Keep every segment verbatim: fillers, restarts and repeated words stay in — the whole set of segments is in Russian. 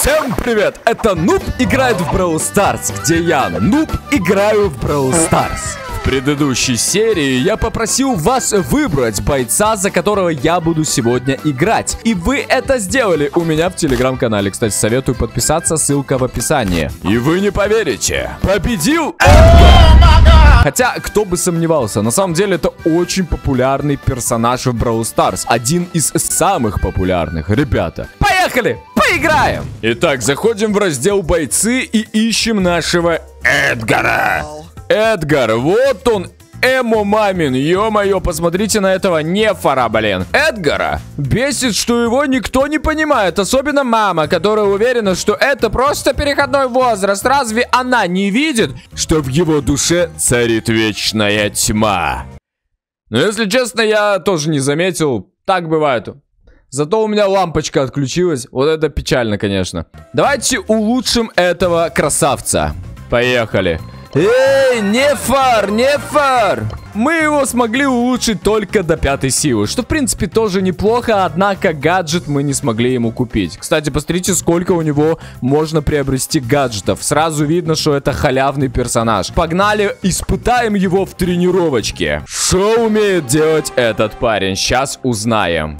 Всем привет! Это Нуб играет в Brawl Stars, где я, Нуб, играю в Brawl Stars. В предыдущей серии я попросил вас выбрать бойца, за которого я буду сегодня играть. И вы это сделали у меня в телеграм-канале. Кстати, советую подписаться, ссылка в описании. И вы не поверите, победил Эдгар! Хотя, кто бы сомневался, на самом деле это очень популярный персонаж в Brawl Stars. Один из самых популярных, ребята. Поехали! Поиграем! Итак, заходим в раздел бойцы и ищем нашего Эдгара. Эдгар, вот он, Эмо Мамин, ё-моё, посмотрите на этого нефора, блин. Эдгара бесит, что его никто не понимает, особенно мама, которая уверена, что это просто переходной возраст. Разве она не видит, что в его душе царит вечная тьма? Но если честно, я тоже не заметил, так бывает. Зато у меня лампочка отключилась, вот это печально, конечно. Давайте улучшим этого красавца. Поехали. Эй, нефар, нефар! Мы его смогли улучшить только до пятой силы, что в принципе тоже неплохо, однако гаджет мы не смогли ему купить. Кстати, посмотрите, сколько у него можно приобрести гаджетов. Сразу видно, что это халявный персонаж. Погнали, испытаем его в тренировочке. Что умеет делать этот парень? Сейчас узнаем.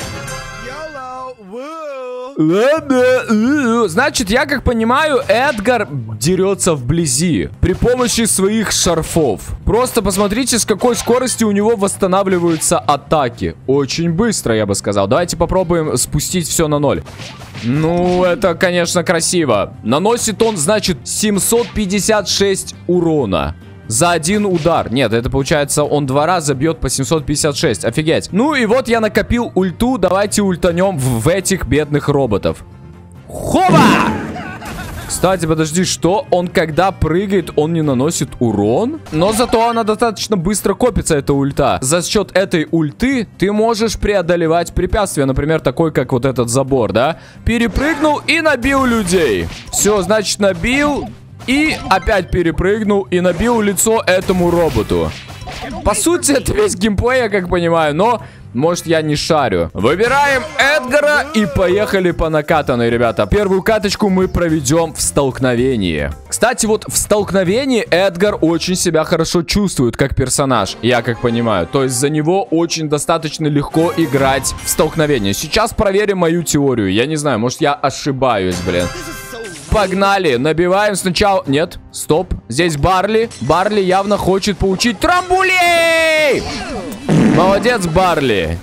Ладно, значит, я как понимаю, Эдгар дерется вблизи при помощи своих шарфов. Просто посмотрите, с какой скоростью у него восстанавливаются атаки. Очень быстро, я бы сказал. Давайте попробуем спустить все на ноль. Ну, это, конечно, красиво. Наносит он, значит, семьсот пятьдесят шесть урона за один удар. Нет, это получается, он два раза бьет по семьсот пятьдесят шесть. Офигеть. Ну и вот я накопил ульту. Давайте ультанем в, в этих бедных роботов. Хоба! Кстати, подожди, что? Он когда прыгает, он не наносит урон? Но зато она достаточно быстро копится, эта ульта. За счет этой ульты ты можешь преодолевать препятствия. Например, такой, как вот этот забор, да? Перепрыгнул и набил людей. Все, значит, набил... И опять перепрыгнул и набил лицо этому роботу. По сути, это весь геймплей, я как понимаю, но, может, я не шарю. Выбираем Эдгара и поехали по накатанной, ребята. Первую каточку мы проведем в столкновении. Кстати, вот в столкновении Эдгар очень себя хорошо чувствует как персонаж, я как понимаю. То есть за него очень достаточно легко играть в столкновении. Сейчас проверим мою теорию. Я не знаю, может, я ошибаюсь, блин. Погнали, набиваем сначала... Нет, стоп, здесь Барли. Барли явно хочет получить трамбулей. Молодец, Барли.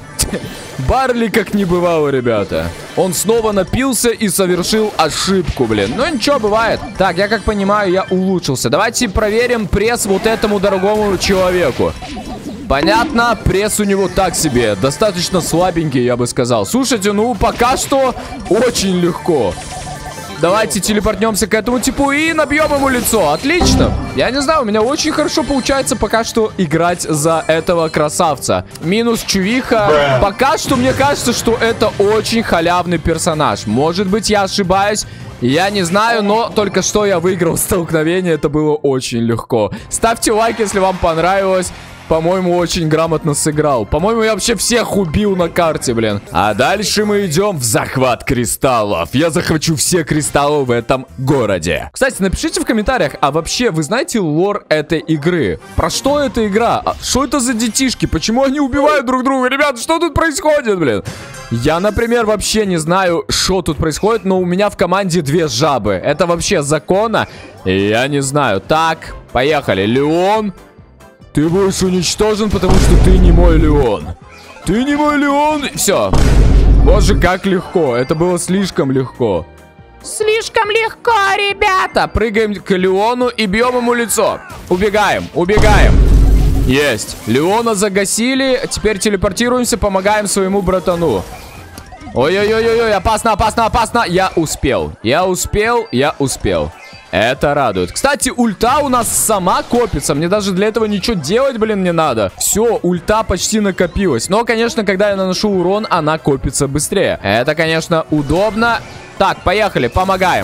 Барли как не бывало, ребята. Он снова напился и совершил ошибку, блин. Ну ничего, бывает. Так, я как понимаю, я улучшился. Давайте проверим пресс вот этому дорогому человеку. Понятно, пресс у него так себе. Достаточно слабенький, я бы сказал. Слушайте, ну пока что очень легко. Давайте телепортнемся к этому типу и набьем ему лицо. Отлично. Я не знаю, у меня очень хорошо получается пока что играть за этого красавца. Минус чувиха. Пока что мне кажется, что это очень халявный персонаж. Может быть, я ошибаюсь. Я не знаю, но только что я выиграл столкновение. Это было очень легко. Ставьте лайк, если вам понравилось. По-моему, очень грамотно сыграл. По-моему, я вообще всех убил на карте, блин. А дальше мы идем в захват кристаллов. Я захвачу все кристаллы в этом городе. Кстати, напишите в комментариях, а вообще вы знаете лор этой игры? Про что эта игра? А что это за детишки? Почему они убивают друг друга? Ребята, что тут происходит, блин? Я, например, вообще не знаю, что тут происходит, но у меня в команде две жабы. Это вообще законно? Я не знаю. Так, поехали. Леон... Ты будешь уничтожен, потому что ты не мой Леон. Ты не мой Леон. Все. Боже, как легко. Это было слишком легко. Слишком легко, ребята. Прыгаем к Леону и бьем ему лицо. Убегаем, убегаем. Есть. Леона загасили. Теперь телепортируемся, помогаем своему братану. Ой-ой-ой-ой, опасно, опасно, опасно. Я успел. Я успел, я успел. Это радует. Кстати, ульта у нас сама копится. Мне даже для этого ничего делать, блин, не надо. Все, ульта почти накопилась. Но, конечно, когда я наношу урон, она копится быстрее. Это, конечно, удобно. Так, поехали, помогаем.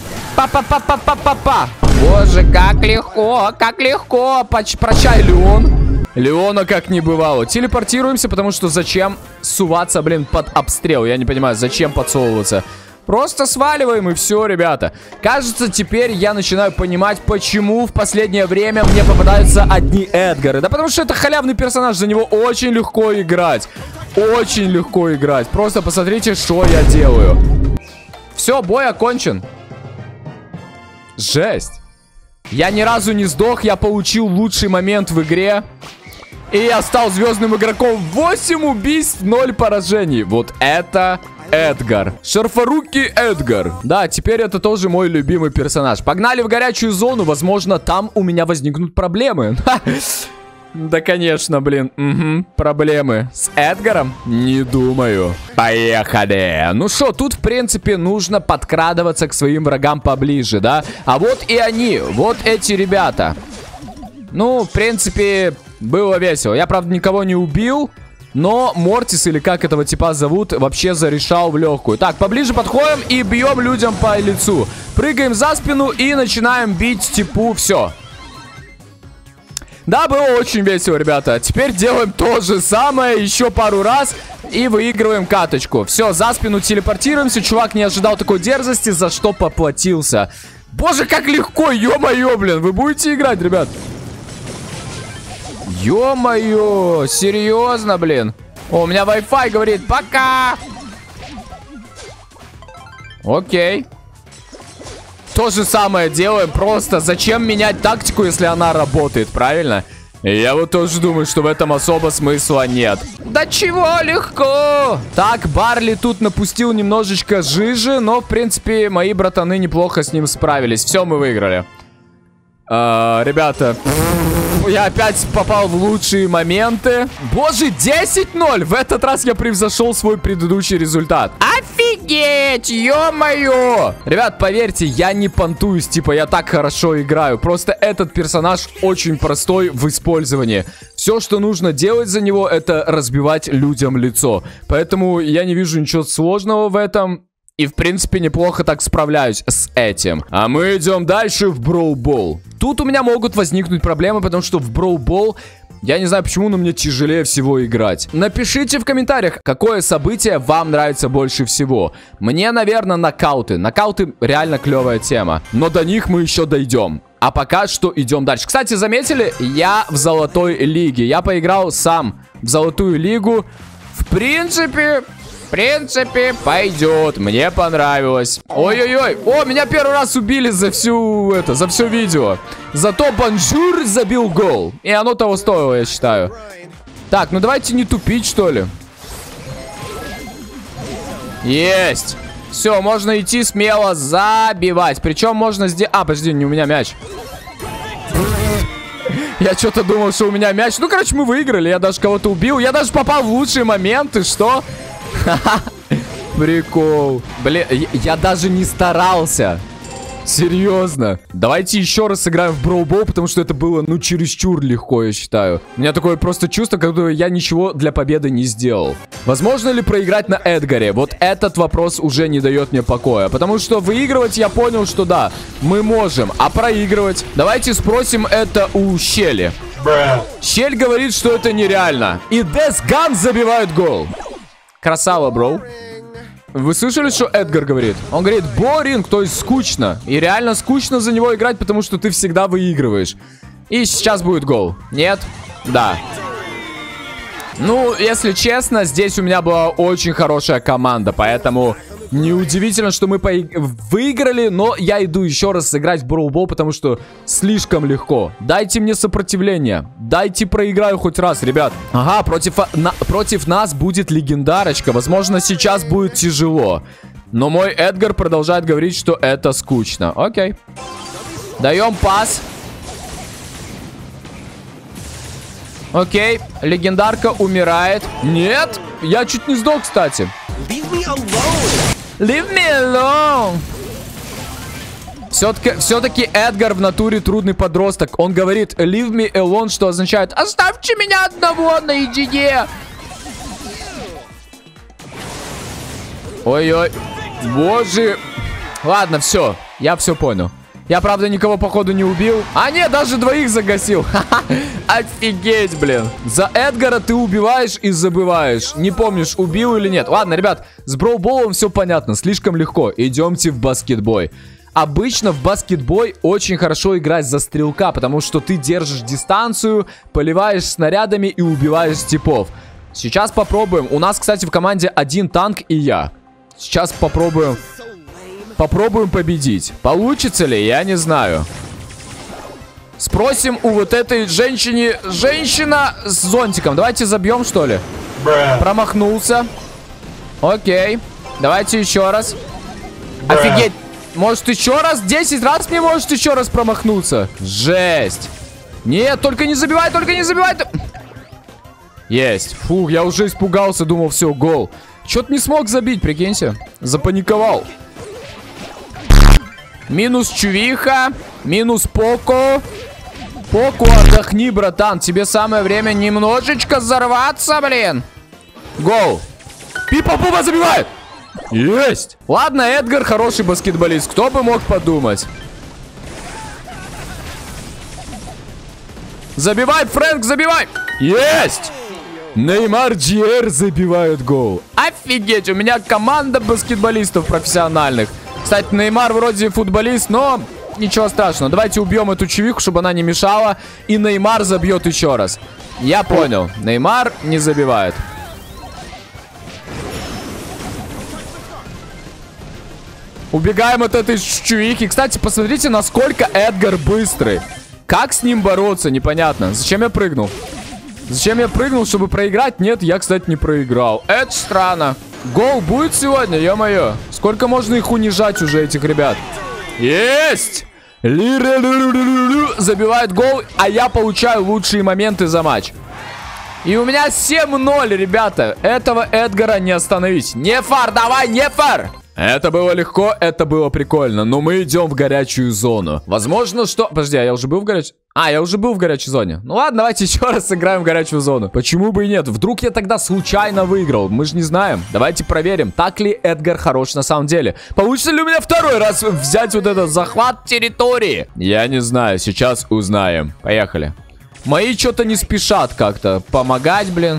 Па-па-па-па-па-па-па. Боже, как легко, как легко. Поч- прощай, Леон. Леона как не бывало. Телепортируемся, потому что зачем суваться, блин, под обстрел? Я не понимаю, зачем подсовываться. Просто сваливаем и все, ребята. Кажется, теперь я начинаю понимать, почему в последнее время мне попадаются одни Эдгары. Да потому что это халявный персонаж, за него очень легко играть. Очень легко играть. Просто посмотрите, что я делаю. Все, бой окончен. Жесть. Я ни разу не сдох, я получил лучший момент в игре. И я стал звездным игроком. восемь убийств, ноль поражений. Вот это Эдгар. Шарфорукий Эдгар. Да, теперь это тоже мой любимый персонаж. Погнали в горячую зону. Возможно, там у меня возникнут проблемы. Да, конечно, блин. Угу. Проблемы с Эдгаром? Не думаю. Поехали. Ну что, тут, в принципе, нужно подкрадываться к своим врагам поближе, да? А вот и они. Вот эти ребята. Ну, в принципе, было весело. Я, правда, никого не убил. Но Мортис, или как этого типа зовут, вообще зарешал в легкую. Так, поближе подходим и бьем людям по лицу. Прыгаем за спину и начинаем бить типу. Все. Да, было очень весело, ребята. Теперь делаем то же самое еще пару раз и выигрываем каточку. Все, за спину телепортируемся. Чувак не ожидал такой дерзости, за что поплатился. Боже, как легко, ё-моё, блин. Вы будете играть, ребят? Ё-моё, серьезно, блин. О, у меня Wi-Fi говорит, пока. Окей. То же самое делаем, просто зачем менять тактику, если она работает, правильно? Я вот тоже думаю, что в этом особо смысла нет. Да чего легко. Так, Барли тут напустил немножечко жижи, но, в принципе, мои братаны неплохо с ним справились. Все, мы выиграли. А, ребята, я опять попал в лучшие моменты. Боже, десять ноль. В этот раз я превзошел свой предыдущий результат. Офигеть, ё-моё. Ребят, поверьте, я не понтуюсь. Типа, я так хорошо играю. Просто этот персонаж очень простой в использовании. Все, что нужно делать за него, это разбивать людям лицо. Поэтому я не вижу ничего сложного в этом. И, в принципе, неплохо так справляюсь с этим. А мы идем дальше в Brawl Ball. Тут у меня могут возникнуть проблемы, потому что в Brawl Ball, я не знаю почему, но мне тяжелее всего играть. Напишите в комментариях, какое событие вам нравится больше всего. Мне, наверное, нокауты. Нокауты реально клевая тема. Но до них мы еще дойдем. А пока что идем дальше. Кстати, заметили, я в золотой лиге. Я поиграл сам в золотую лигу. В принципе... В принципе, пойдет. Мне понравилось. Ой-ой-ой. О, меня первый раз убили за всю это, за все видео. Зато Бонжур забил гол. И оно того стоило, я считаю. Так, ну давайте не тупить, что ли. Есть. Все, можно идти смело забивать. Причем можно сделать... А, подожди, не у меня мяч. Я что-то думал, что у меня мяч. Ну, короче, мы выиграли. Я даже кого-то убил. Я даже попал в лучшие моменты. Что? Прикол. Блин, я, я даже не старался. Серьезно. Давайте еще раз сыграем в Brawl Ball, потому что это было, ну, чересчур легко, я считаю. У меня такое просто чувство, как будто я ничего для победы не сделал. Возможно ли проиграть на Эдгаре? Вот этот вопрос уже не дает мне покоя. Потому что выигрывать я понял, что да, мы можем. А проигрывать? Давайте спросим это у Щели. Щель говорит, что это нереально. И Десган забивает гол. Красава, бро. Вы слышали, что Эдгар говорит? Он говорит, боринг, то есть скучно. И реально скучно за него играть, потому что ты всегда выигрываешь. И сейчас будет гол. Нет? Да. Ну, если честно, здесь у меня была очень хорошая команда, поэтому... Неудивительно, что мы выиграли, но я иду еще раз сыграть в Brawl Ball, потому что слишком легко. Дайте мне сопротивление. Дайте проиграю хоть раз, ребят. Ага, против, на, против нас будет легендарочка. Возможно, сейчас будет тяжело. Но мой Эдгар продолжает говорить, что это скучно. Окей. Даем пас. Окей, легендарка умирает. Нет, я чуть не сдох, кстати. Leave me alone. Leave me alone. Все-таки, все-таки Эдгар в натуре трудный подросток. Он говорит leave me alone, что означает оставьте меня одного наедине. Ой-ой. Боже. Ладно, все. Я все понял. Я, правда, никого, походу, не убил. А, нет, даже двоих загасил. Офигеть, блин. За Эдгара ты убиваешь и забываешь. Не помнишь, убил или нет. Ладно, ребят, с броуболом все понятно. Слишком легко. Идемте в баскетбой. Обычно в баскетбой очень хорошо играть за стрелка, потому что ты держишь дистанцию, поливаешь снарядами и убиваешь типов. Сейчас попробуем. У нас, кстати, в команде один танк и я. Сейчас попробуем... Попробуем победить. Получится ли? Я не знаю. Спросим у вот этой женщины... Женщина с зонтиком. Давайте забьем, что ли? Бра. Промахнулся. Окей. Давайте еще раз. Бра. Офигеть. Может еще раз? десять раз мне может еще раз промахнуться? Жесть. Нет, только не забивай, только не забивай. Есть. Фух, я уже испугался, думал, все, гол. Чё-то не смог забить, прикиньте. Запаниковал. Минус Чувиха. Минус Поко. Поко, отдохни, братан. Тебе самое время немножечко взорваться, блин. Гол. Пипа-пупа забивает. Есть. Ладно, Эдгар хороший баскетболист. Кто бы мог подумать. Забивай, Фрэнк, забивай. Есть. Неймар Джи Эр забивает гол. Офигеть, у меня команда баскетболистов профессиональных. Кстати, Неймар вроде футболист, но ничего страшного. Давайте убьем эту чувиху, чтобы она не мешала. И Неймар забьет еще раз. Я понял. Неймар не забивает. Убегаем от этой чувихи. Кстати, посмотрите, насколько Эдгар быстрый. Как с ним бороться, непонятно. Зачем я прыгнул? Зачем я прыгнул, чтобы проиграть? Нет, я, кстати, не проиграл. Это странно. Гол будет сегодня, ё-моё. Сколько можно их унижать уже, этих ребят? Есть! Забивает гол, а я получаю лучшие моменты за матч. И у меня семь ноль, ребята. Этого Эдгара не остановить. Не фар, давай, не фар! Это было легко, это было прикольно. Но мы идем в горячую зону. Возможно, что... Подожди, а я уже был в горячей... А, я уже был в горячей зоне. Ну ладно, давайте еще раз сыграем в горячую зону. Почему бы и нет? Вдруг я тогда случайно выиграл. Мы же не знаем. Давайте проверим, так ли Эдгар хорош на самом деле. Получится ли у меня второй раз взять вот этот захват территории? Я не знаю, сейчас узнаем. Поехали. Мои что-то не спешат как-то помогать, блин.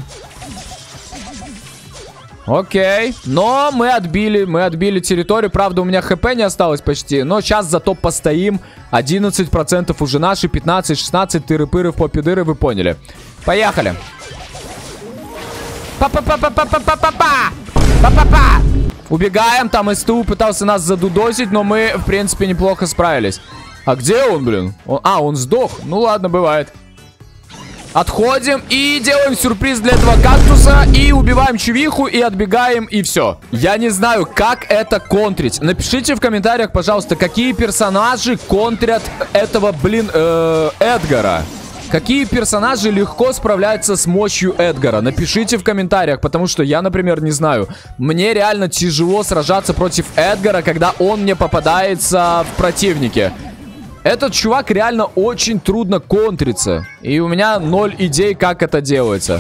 Окей. Но мы отбили, мы отбили территорию. Правда, у меня хп не осталось почти. Но сейчас зато постоим. одиннадцать процентов уже наши, пятнадцать, шестнадцать, тыры-пыры в попе-дыры, вы поняли. Поехали. Па-па-па-па-па-па-па-па! Па-па-па! Убегаем, там СТУ пытался нас задудосить, но мы, в принципе, неплохо справились. А где он, блин? Он... А, он сдох. Ну ладно, бывает. Отходим и делаем сюрприз для этого кактуса. И убиваем чувиху, и отбегаем, и все. Я не знаю, как это контрить. Напишите в комментариях, пожалуйста, какие персонажи контрят этого, блин, э, Эдгара. Какие персонажи легко справляются с мощью Эдгара? Напишите в комментариях, потому что я, например, не знаю. Мне реально тяжело сражаться против Эдгара, когда он мне попадается в противнике. Этот чувак реально очень трудно контрится. И у меня ноль идей, как это делается.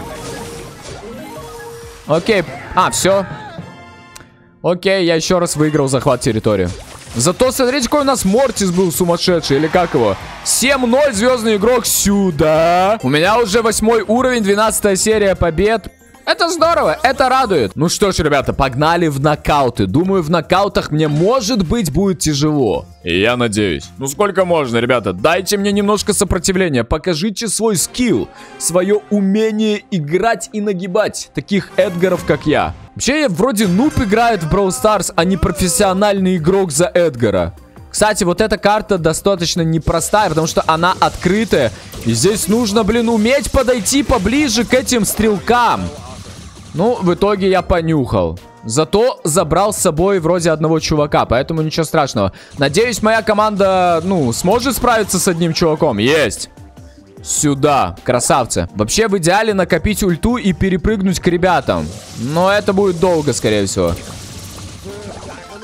Окей. А, все. Окей, я еще раз выиграл захват территории. Зато смотрите, какой у нас Мортис был сумасшедший. Или как его? семь ноль, звездный игрок сюда. У меня уже восьмой уровень, двенадцатая серия побед. Это здорово, это радует. Ну что ж, ребята, погнали в нокауты. Думаю, в нокаутах мне, может быть, будет тяжело. И я надеюсь. Ну сколько можно, ребята? Дайте мне немножко сопротивления. Покажите свой скилл, свое умение играть и нагибать таких Эдгаров, как я. Вообще, я вроде нуб играет в Brawl Stars, а не профессиональный игрок за Эдгара. Кстати, вот эта карта достаточно непростая, потому что она открытая. И здесь нужно, блин, уметь подойти поближе к этим стрелкам. Ну, в итоге я понюхал. Зато забрал с собой вроде одного чувака, поэтому ничего страшного. Надеюсь, моя команда, ну, сможет справиться с одним чуваком. Есть. Сюда, красавцы. Вообще, в идеале накопить ульту и перепрыгнуть к ребятам. Но это будет долго, скорее всего.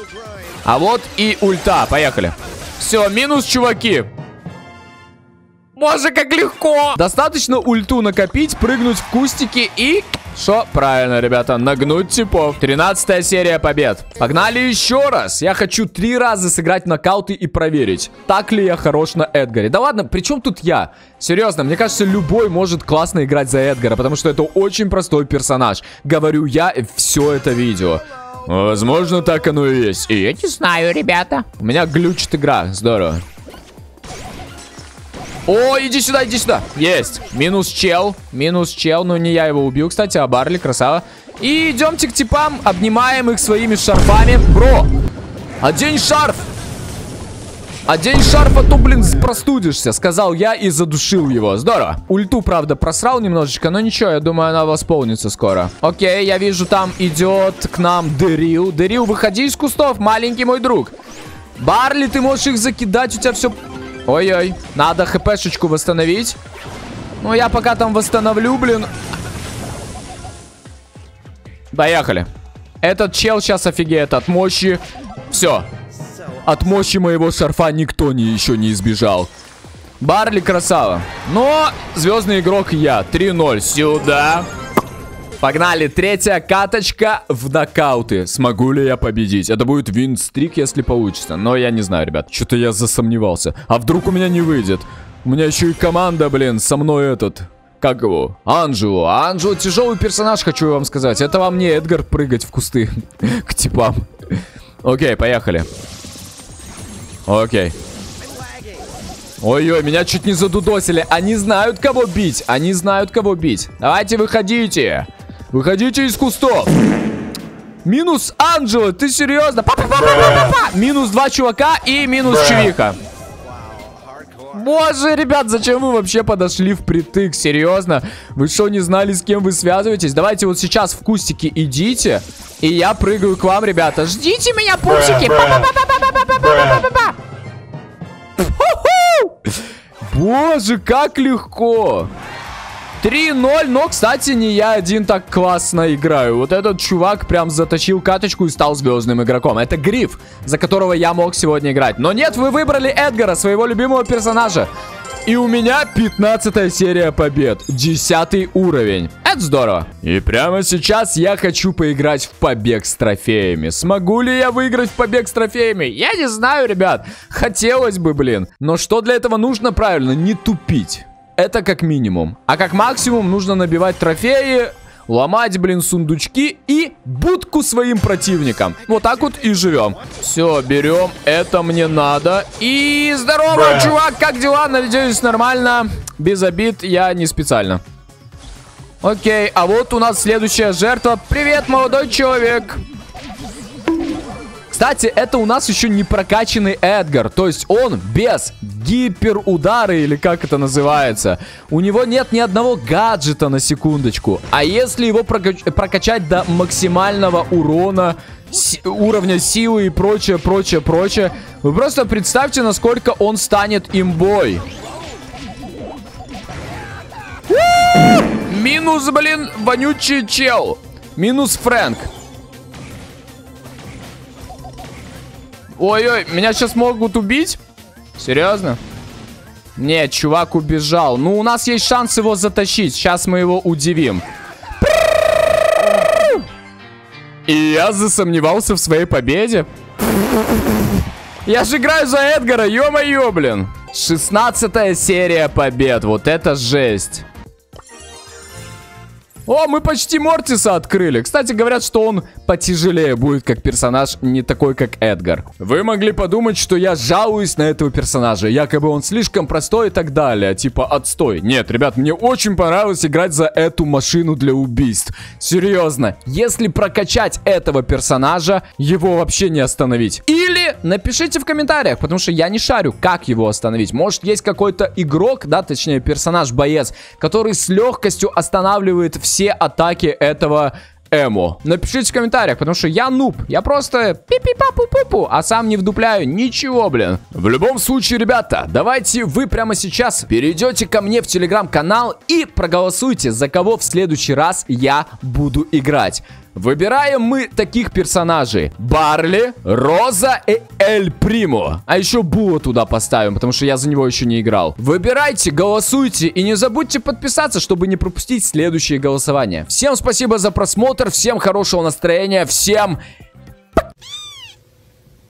А вот и ульта. Поехали. Все, минус, чуваки. Боже, как легко! Достаточно ульту накопить, прыгнуть в кустики и... Шо? Правильно, ребята, нагнуть типов. тринадцатая серия побед. Погнали еще раз. Я хочу три раза сыграть в нокауты и проверить, так ли я хорош на Эдгаре. Да ладно, при чем тут я? Серьезно, мне кажется, любой может классно играть за Эдгара, потому что это очень простой персонаж. Говорю я все это видео. Возможно, так оно и есть. И я не знаю, ребята. У меня глючит игра, здорово. О, иди сюда, иди сюда. Есть. Минус чел. Минус чел. Но не я его убил, кстати, а Барли, красава. И идемте к типам. Обнимаем их своими шарфами. Бро, одень шарф. Одень шарф, а то, блин, простудишься, сказал я и задушил его. Здорово. Ульту, правда, просрал немножечко, но ничего, я думаю, она восполнится скоро. Окей, я вижу, там идет к нам Дэрил. Дэрил, выходи из кустов, маленький мой друг. Барли, ты можешь их закидать, у тебя все... Ой-ой, надо хпшечку восстановить. Ну, я пока там восстановлю, блин. Поехали. Этот чел сейчас офигеет от мощи. Все. От мощи моего шарфа никто не, еще не избежал. Барли красава. Но звездный игрок я. три ноль. Сюда. Погнали. Третья каточка в нокауты. Смогу ли я победить? Это будет вин-стрик, если получится. Но я не знаю, ребят. Что-то я засомневался. А вдруг у меня не выйдет? У меня еще и команда, блин, со мной этот... Как его? Анджело. Анджело тяжелый персонаж, хочу вам сказать. Это вам не Эдгар прыгать в кусты. К типам. Окей, поехали. Окей. Ой-ой, меня чуть не задудосили. Они знают, кого бить. Они знают, кого бить. Давайте, выходите. Выходите из кустов. Минус Анджело, ты серьезно? Па-па-па-па-па-па-па. Минус два чувака и минус Чувика. Боже, ребят, зачем вы вообще подошли впритык? Серьезно? Вы что, не знали, с кем вы связываетесь? Давайте вот сейчас в кустики идите. И я прыгаю к вам, ребята. Ждите меня, пупсики. Па-па-па-па-па-па-па-па-па-па-па. Боже, как легко. три ноль, но, кстати, не я один так классно играю. Вот этот чувак прям затащил каточку и стал звездным игроком. Это Гриф, за которого я мог сегодня играть. Но нет, вы выбрали Эдгара, своего любимого персонажа. И у меня пятнадцатая серия побед. десятый уровень. Это здорово. И прямо сейчас я хочу поиграть в побег с трофеями. Смогу ли я выиграть в побег с трофеями? Я не знаю, ребят. Хотелось бы, блин. Но что для этого нужно правильно? Не тупить. Это как минимум. А как максимум нужно набивать трофеи, ломать, блин, сундучки и будку своим противникам. Вот так вот и живем. Все, берем. Это мне надо. И здорово, чувак, как дела? Надеюсь, нормально. Без обид, я не специально. Окей, а вот у нас следующая жертва. Привет, молодой человек. Кстати, это у нас еще не прокачанный Эдгар. То есть он без гиперудара, или как это называется. У него нет ни одного гаджета, на секундочку. А если его прокач прокачать до максимального урона, уровня силы и прочее, прочее, прочее, вы просто представьте, насколько он станет имбой. Минус, блин, вонючий чел. Минус Фрэнк. Ой-ой, меня сейчас могут убить? Серьезно? Нет, чувак убежал. Ну, у нас есть шанс его затащить. Сейчас мы его удивим. И я засомневался в своей победе. Я же играю за Эдгара, ё-моё, блин. шестнадцатая серия побед. Вот это жесть. О, мы почти Мортиса открыли. Кстати, говорят, что он потяжелее будет как персонаж, не такой, как Эдгар. Вы могли подумать, что я жалуюсь на этого персонажа. Якобы он слишком простой и так далее. Типа, отстой. Нет, ребят, мне очень понравилось играть за эту машину для убийств. Серьезно, если прокачать этого персонажа, его вообще не остановить. Или напишите в комментариях, потому что я не шарю, как его остановить. Может, есть какой-то игрок, да, точнее, персонаж-боец, который с легкостью останавливает все все атаки этого эмо. Напишите в комментариях, потому что я нуб. Я просто пи-пи-папу-пупу, а сам не вдупляю ничего, блин. В любом случае, ребята, давайте вы прямо сейчас перейдете ко мне в телеграм-канал и проголосуйте, за кого в следующий раз я буду играть. Выбираем мы таких персонажей: Барли, Роза и Эль Примо. А еще Була туда поставим, потому что я за него еще не играл. Выбирайте, голосуйте и не забудьте подписаться, чтобы не пропустить следующие голосования. Всем спасибо за просмотр, всем хорошего настроения, всем